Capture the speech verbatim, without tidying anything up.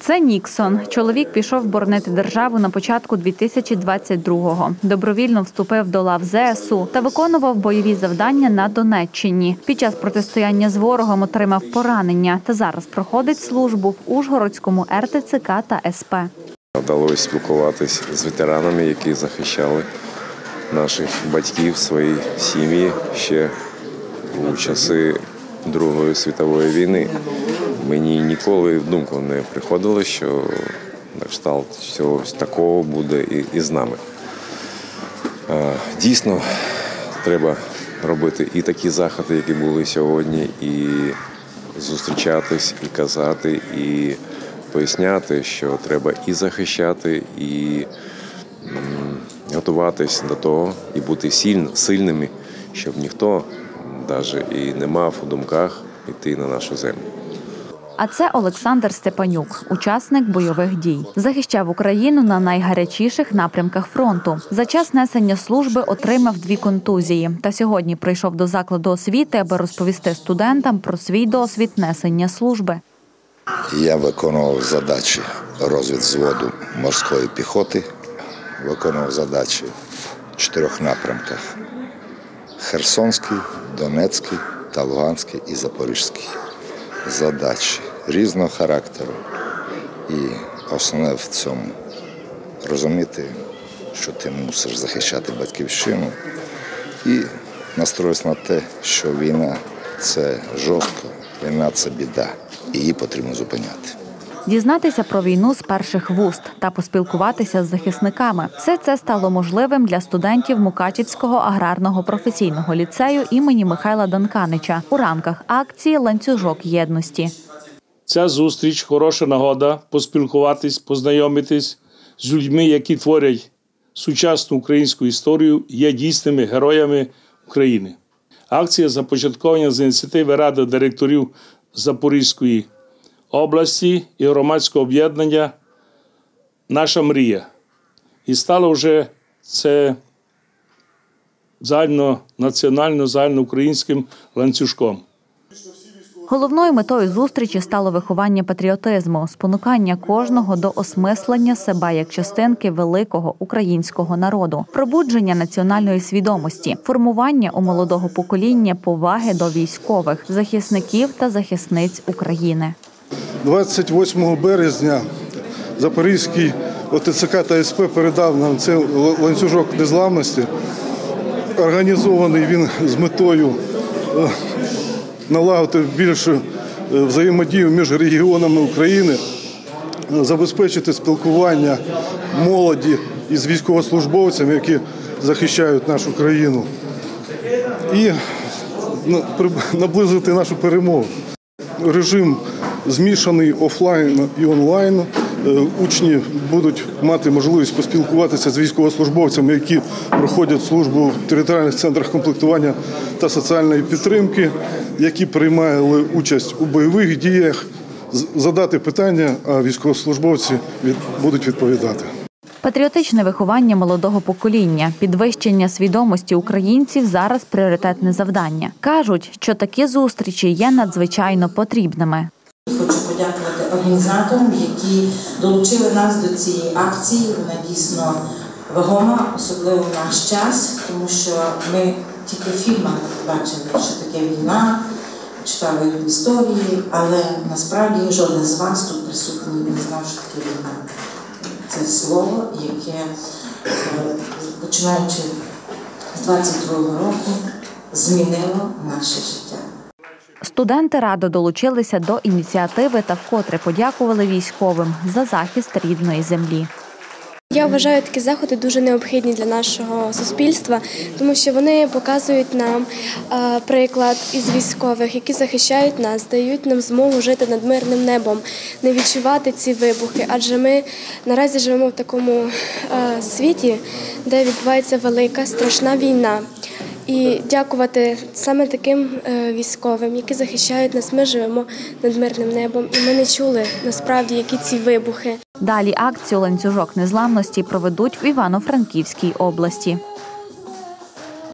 Це Ніксон. Чоловік пішов боронити державу на початку дві тисячі двадцять другого. Добровільно вступив до лав зе ес у та виконував бойові завдання на Донеччині. Під час протистояння з ворогом отримав поранення та зараз проходить службу в Ужгородському ер те це ка та ес пе. Вдалося спілкуватися з ветеранами, які захищали наших батьків, свої сім'ї ще у часи Другої світової війни. Мені ніколи в думку не приходило, що на кшталт всього такого буде і, і з нами. Дійсно, треба робити і такі заходи, які були сьогодні, і зустрічатись, і казати, і поясняти, що треба і захищати, і м, готуватись до того, і бути сильн, сильними, щоб ніхто навіть і не мав у думках йти на нашу землю. А це Олександр Степанюк, учасник бойових дій. Захищав Україну на найгарячіших напрямках фронту. За час несення служби отримав дві контузії. Та сьогодні прийшов до закладу освіти, аби розповісти студентам про свій досвід несення служби. Я виконував задачі розвідвзводу морської піхоти, виконував задачі в чотирьох напрямках – Херсонський, Донецький та Луганський і Запорізький. Задачі різного характеру. І основне в цьому – розуміти, що ти мусиш захищати батьківщину і настроїтися на те, що війна – це жорстко, війна – це біда, і її потрібно зупиняти. Дізнатися про війну з перших вуст та поспілкуватися з захисниками. Все це стало можливим для студентів Мукачівського аграрного професійного ліцею імені Михайла Данканича у рамках акції «Ланцюжок єдності». Ця зустріч – хороша нагода поспілкуватись, познайомитись з людьми, які творять сучасну українську історію, є дійсними героями України. Акція започаткована з ініціативи Ради директорів Запорізької області і громадського об'єднання «Наша мрія». І стало вже це загальнонаціонально, загальноукраїнським ланцюжком. Головною метою зустрічі стало виховання патріотизму, спонукання кожного до осмислення себе як частинки великого українського народу, пробудження національної свідомості, формування у молодого покоління поваги до військових, захисників та захисниць України. двадцять восьмого березня Запорізький о те це ка та ес пе передав нам цей ланцюжок незламності. Організований він з метою налагодити більшу взаємодію між регіонами України, забезпечити спілкування молоді із військовослужбовцями, які захищають нашу країну, і наблизити нашу перемогу. Режим змішаний офлайн і онлайн. Учні будуть мати можливість поспілкуватися з військовослужбовцями, які проходять службу в територіальних центрах комплектування та соціальної підтримки, які приймали участь у бойових діях, задати питання, а військовослужбовці будуть відповідати. Патріотичне виховання молодого покоління, підвищення свідомості українців – зараз пріоритетне завдання. Кажуть, що такі зустрічі є надзвичайно потрібними. Хочу подякувати організаторам, які долучили нас до цієї акції. Вона дійсно вагома, особливо в наш час, тому що ми тільки в фільмах бачили, що таке війна, читали в історії, але насправді жоден з вас тут присутній не знав, що таке війна. Це слово, яке, починаючи з двадцять другого року, змінило наше життя. Студенти радо долучилися до ініціативи та вкотре подякували військовим за захист рідної землі. Я вважаю такі заходи дуже необхідні для нашого суспільства, тому що вони показують нам приклад із військових, які захищають нас, дають нам змогу жити над мирним небом, не відчувати ці вибухи. Адже ми наразі живемо в такому світі, де відбувається велика, страшна війна. І дякувати саме таким військовим, які захищають нас, ми живемо над мирним небом. І ми не чули, насправді, які ці вибухи. Далі акцію «Ланцюжок незламності» проведуть в Івано-Франківській області.